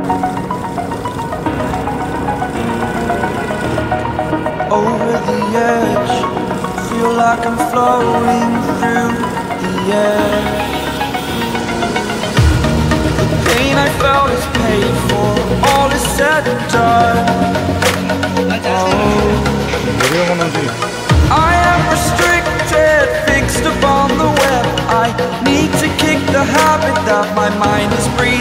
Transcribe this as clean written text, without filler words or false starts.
Over the edge, feel like I'm floating through the air. The pain I felt is paid for, all is said and done. I am restricted, fixed upon the web. I need to kick the habit that my mind is breathing.